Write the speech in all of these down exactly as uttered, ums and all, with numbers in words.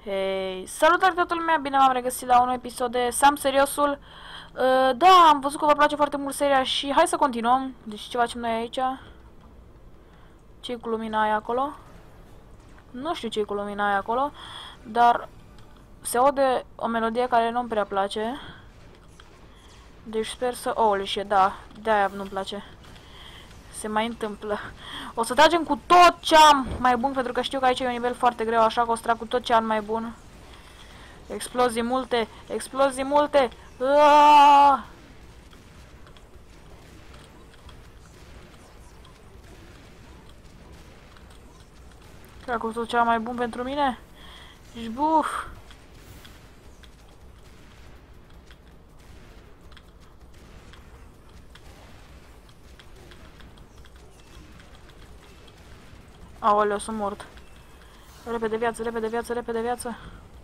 Hei, salutare toată lumea, bine m-am regăsit la un episod de Sam Seriosul. Uh, da, am văzut că vă place foarte mult seria și hai să continuăm. Deci ce facem noi aici? Ce-i cu lumina aia acolo? Nu știu ce-i cu lumina aia acolo, dar se aude o melodie care nu-mi prea place. Deci sper să... Oh, shit, da, de-aia nu-mi place. Se mai întâmplă. O să tragem cu tot ce am mai bun, pentru că știu că aici e un nivel foarte greu, așa că o să trag cu tot ce am mai bun. Explozii multe, explozii multe. Aaaa! Trag cu tot ce am mai bun pentru mine. Și buf! Aoleu, sunt mort. Repede viață, repede viață, repede viață.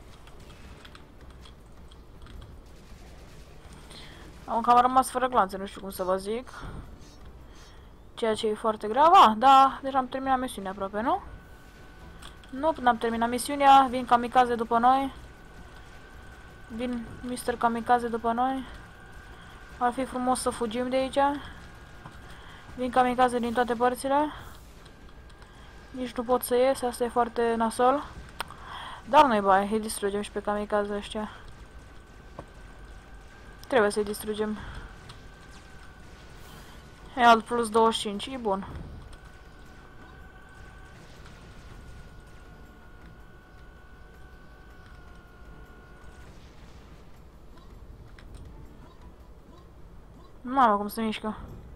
Am cam rămas fără glanțe, nu știu cum să vă zic. Ceea ce e foarte grav. Ah, da, deja am terminat misiunea aproape, nu? Nu, până am terminat misiunea, vin kamikaze după noi. Vin mister Kamikaze după noi. Ar fi frumos să fugim de aici. Vin kamikaze din toate părțile. Nici nu pot să ies, asta e foarte nasol. Dar nu-i bai, îi distrugem și pe kamikaze ăștia. Trebuie să-i distrugem. E alt plus douăzeci și cinci, e bun. Mamă, cum se mișcă.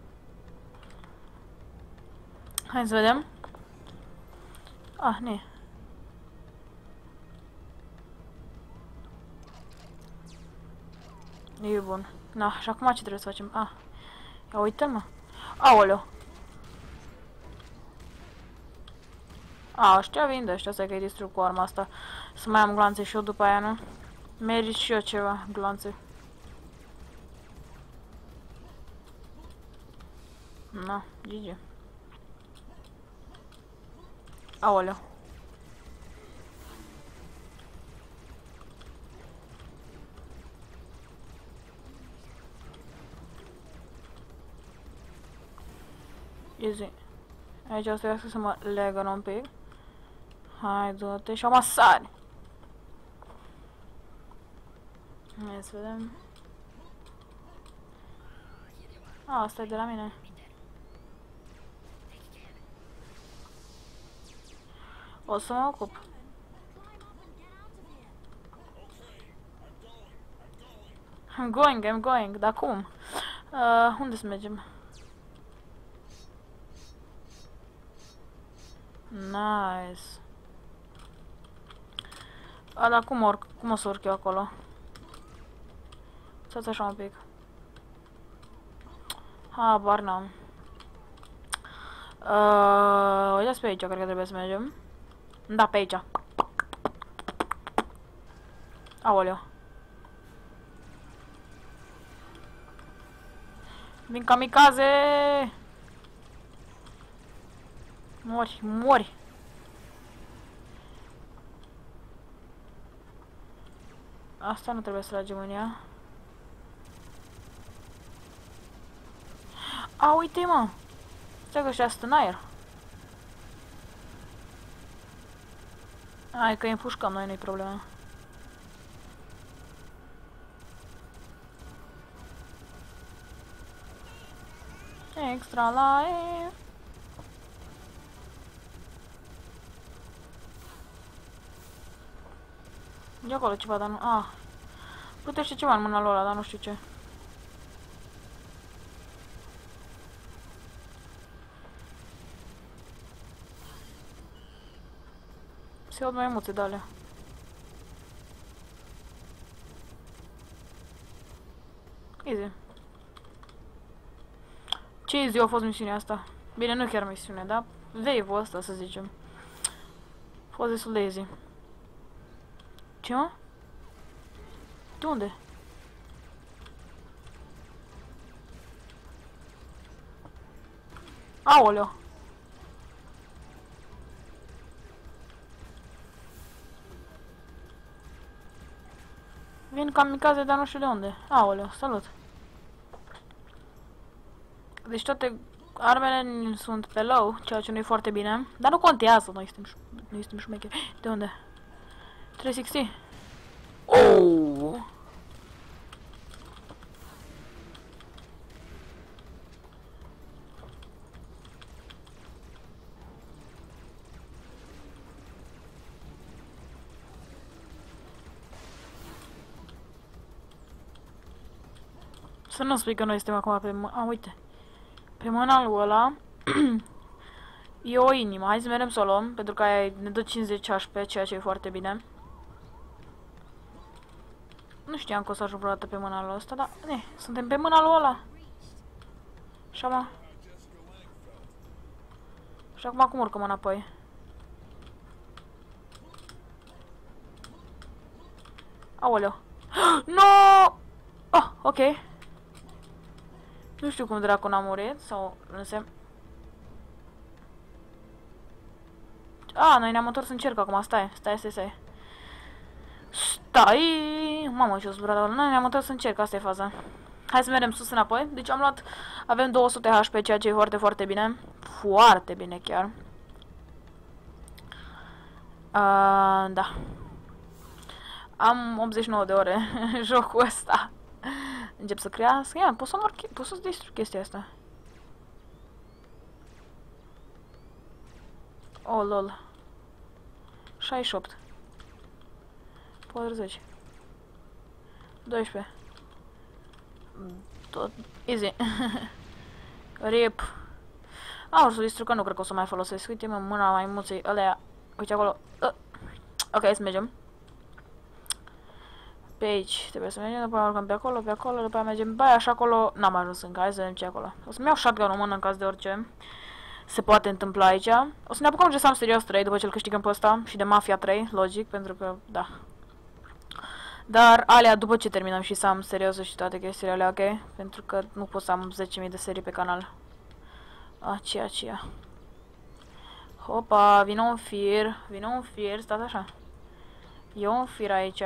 Hai să vedem. Ah, ne. E bun. Na, și acum ce trebuie să facem? Ah. Ia uită-mă. Aoleu. A, ăștia vin de ăștia, stai că-i distrug cu arma asta. Să mai am glanțe și eu după aia, nu? Merit și eu ceva, glanțe. Na, G G. Aoleu. Easy. Aici o să iasă să mă legăn un pic. Hai, du-te și o masari. Hai să vedem. A, asta e de la mine. O să mă ocup. I'm going, I'm going, dar cum? Uh, unde să mergem? Nice. A, dar cum, orc, cum o să urc eu acolo? Stați așa un pic. Habar n-am. Uh, uitați pe aici, cred că trebuie să mergem. Da, pe aici. Aoleu. Vin kamikaze! Mori, mori! Asta nu trebuie să tragem în ea. A, uite mă! Stai că ăștia sunt în aer. Hai că îi împușcăm noi, nu-i problema. Extra life! E acolo ceva, dar nu... Ah. Plutește ceva în mâna lor, dar nu știu ce. Se aud mai multe de alea. Easy. Ce easy a fost misiunea asta? Bine, nu chiar misiune, dar wave-ul ăsta, să zicem. A fost destul de easy. Ce, mă? De unde? Aoleu! Vin kamikaze, dar nu știu de unde. Aoleu, salut. Deci toate armele sunt pe low, ceea ce nu e foarte bine. Dar nu contează, noi suntem, noi suntem șmecheri. De unde? trei sute șaizeci. Oh! Să nu spui că noi suntem acum pe... A, uite. Pe mânalul ăla e o inimă. Hai să mergem să o luăm, pentru că aia ne dă cincizeci H P, ceea ce e foarte bine. Nu știam că o să ajung vreodată pe mânalul ăsta, dar... Ne, suntem pe mânalul ăla. Și acum... Și acum cum urcăm înapoi? Aoleu. No! Oh, ok. Nu știu cum dracu n-a murit, sau nu se... A, noi ne-am întors în cerc acum, stai, stai, stai, stai. Stai! Mamă, ce-o zburat, noi ne-am întors în cerc, asta e faza. Hai să mergem sus înapoi. Deci am luat, avem două sute H P, ceea ce e foarte, foarte bine. Foarte bine chiar. Uh, da. Am optzeci și nouă de ore în jocul ăsta. Încep să crească. Ia, pot să mor, pot să distrug chestia asta. Oh, lol. șaizeci și opt. patruzeci. doisprezece. Tot easy. Rip. A, o să distrug, că nu cred că o să mai folosesc. Uite, mă, mâna maimuței alea. Uite acolo. Uh. Ok, să mergem. Pe aici trebuie să mergem, după aia urcăm pe acolo, pe acolo, după aia mergem pe aia și acolo n-am ajuns încă, hai să vedem ce e acolo. O să-mi iau shotgun în mână în caz de orice se poate întâmpla aici. O să ne apucăm de Sam Serios trei după ce îl câștigăm pe ăsta și de Mafia trei, logic, pentru că, da. Dar alea după ce terminăm și Sam Serios și toate chestiile alea, ok? Pentru că nu pot să am zece mii de serii pe canal. Aceea, aceea. Hopa, vine un fir, vine un fir, stați așa. E un fir aici.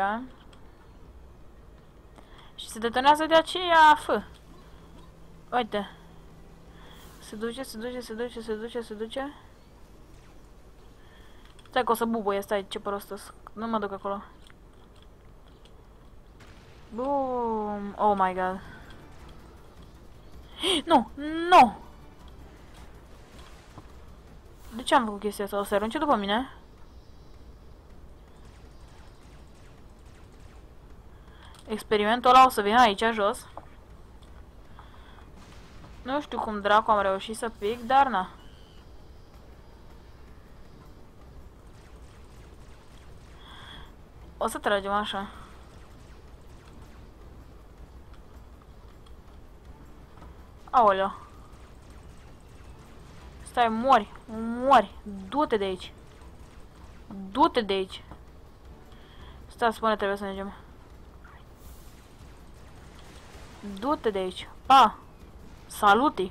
Și se detonează de aceea, fă. Uite. Se duce, se duce, se duce, se duce, se duce. Stai că o să bubuie, stai, ce prostos. Nu mă duc acolo. Boom! Oh my god. Nu! Nu! De ce am făcut chestia asta? O să arunce după mine? Experimentul ăla o să vină aici jos. Nu știu cum dracu am reușit să pic, dar na. O să tragem așa. Aoleu. Stai, mori, mori. Du-te de aici. Du-te de aici. Stai, spune, trebuie să mergem. Du-te de aici. Pa! Saluti!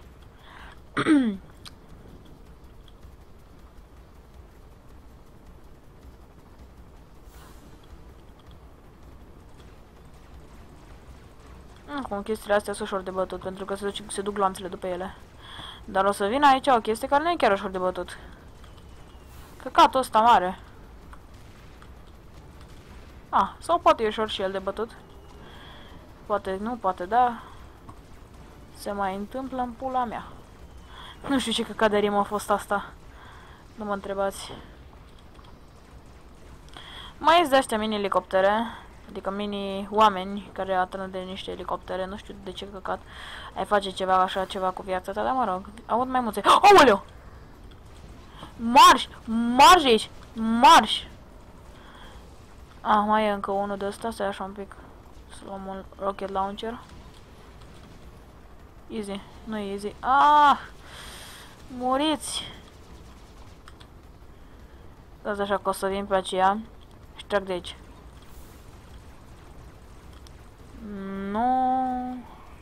Acum chestiile astea sunt ușor de bătut, pentru că se duc, se duc lanțele după ele. Dar o să vină aici o chestie care nu e chiar ușor de bătut. Căcatul ăsta mare. Ah, sau poate e ușor și el de bătut. Poate nu, poate da. Se mai întâmplă în pula mea. Nu știu ce căcat de rimă a fost asta. Nu mă întrebați. Mai este de astea mini-elicoptere. Adică mini-oameni care atârnă de niște elicoptere. Nu știu de ce căcat ai face ceva așa, ceva cu viața ta, dar mă rog. Aud mai multe. Aoleu! Marș! Marș aici! Marș! Ah, mai e încă unul de ăsta. Stai așa un pic. Să luăm un rocket launcher. Easy. Nu e easy. Ah! Muriți! Dați așa că o să vin pe aceea și trag de aici. Nu.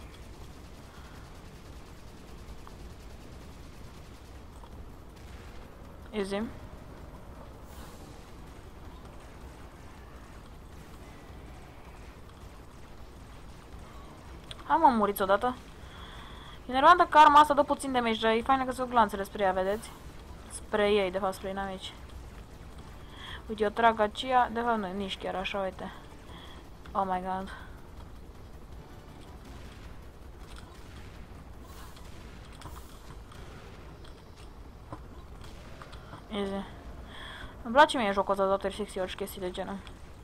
Easy. Hai mă, muriți odată. E nervantă că arma asta dă puțin de damage, dar e faină că sunt glanțele spre ea, vedeți? Spre ei, de fapt, spre inamici. Uite, eu trag aceea, de fapt nu, nici chiar așa, uite. Oh my god. Easy. Îmi place mie jocul ăsta de toate secții și chestii de genul.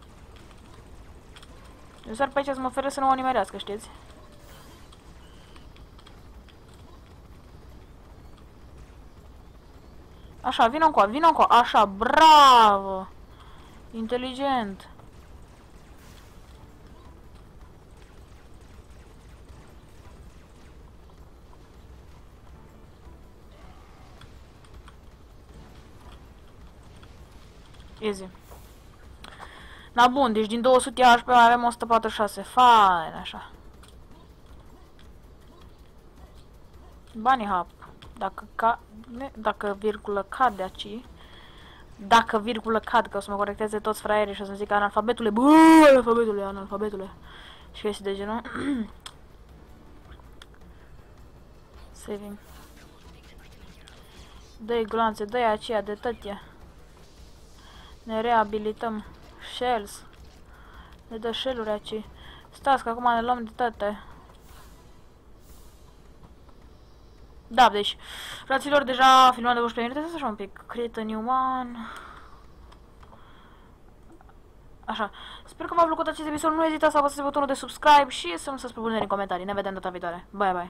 Eu sar pe aici să mă feresc să nu mă nimerească, știți? Așa, vină încoa, vină încoa, așa, bravo! Inteligent! Easy. Na bun, deci din două sute H P mai avem o sută patruzeci și șase. Fain, așa. Banii hap. Dacă ca... Dacă virgulă cade aici. Dacă virgulă cad, că o să mă corecteze toți fraierii și o să-mi zică analfabetule. Bă, analfabetule, analfabetule. Și chestii de genul. Saving. Dă-i gloanțe, dă-i aceea de tătie. Ne reabilităm. Shells. Ne dă shell-uri aici. Stați că acum ne luăm de toate. Da, deci, fraților, deja filmăm de unsprezece minute, să așa un pic. Create a new one. Așa. Sper că v-a plăcut acest episod. Nu ezitați să apăsați butonul de subscribe și să-mi să spuneți în comentarii. Ne vedem data viitoare. Bye, bye.